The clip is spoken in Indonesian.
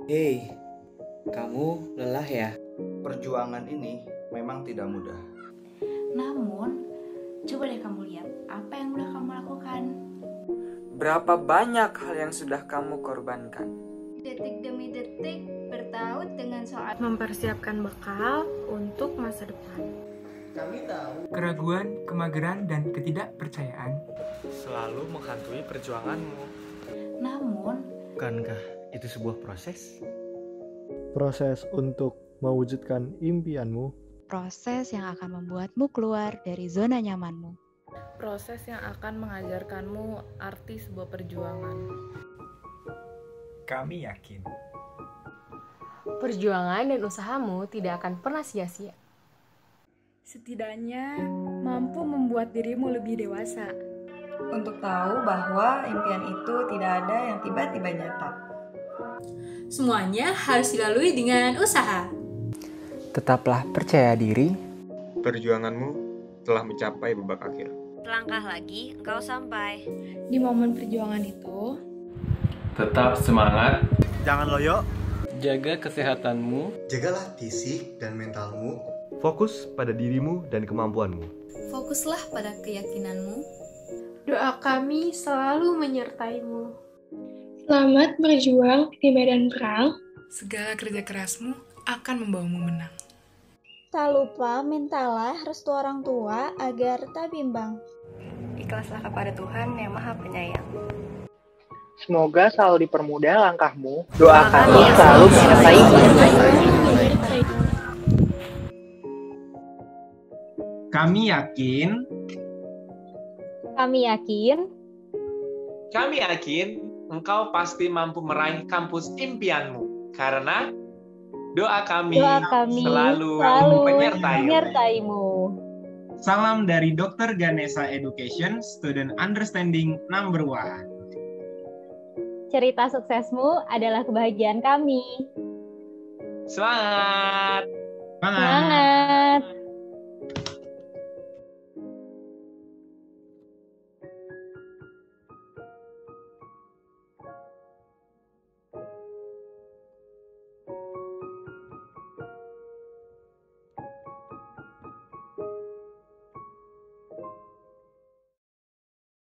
Hei, kamu lelah ya? Perjuangan ini memang tidak mudah. Namun, coba deh kamu lihat apa yang udah kamu lakukan. Berapa banyak hal yang sudah kamu korbankan? Detik demi detik bertaut dengan soal mempersiapkan bekal untuk masa depan. Kami tahu Keraguan, kemageran, dan ketidakpercayaan selalu menghantui perjuanganmu. Namun, bukankah itu sebuah proses? Proses untuk mewujudkan impianmu. Proses yang akan membuatmu keluar dari zona nyamanmu. Proses yang akan mengajarkanmu arti sebuah perjuangan. kami yakin perjuangan dan usahamu tidak akan pernah sia-sia. Setidaknya mampu membuat dirimu lebih dewasa. Untuk tahu bahwa impian itu tidak ada yang tiba-tiba nyata. Semuanya harus dilalui dengan usaha. Tetaplah percaya diri. Perjuanganmu telah mencapai babak akhir. Selangkah lagi engkau sampai. Di momen perjuangan itu, tetap semangat. Jangan loyo. Jaga kesehatanmu. Jagalah fisik dan mentalmu. Fokus pada dirimu dan kemampuanmu. Fokuslah pada keyakinanmu. Doa kami selalu menyertaimu. Selamat berjuang di medan perang. segala kerja kerasmu akan membawamu menang. Tak lupa mintalah restu orang tua agar tak bimbang. Ikhlaslah kepada Tuhan yang Maha Penyayang. Semoga selalu dipermudah langkahmu. Doa kami selalu menyertaimu. Kami yakin. Kami yakin engkau pasti mampu meraih kampus impianmu karena doa kami selalu menyertaimu. Salam dari Dr. Ganesha Education, Student Understanding Number 1. Cerita suksesmu adalah kebahagiaan kami. Semangat! Semangat!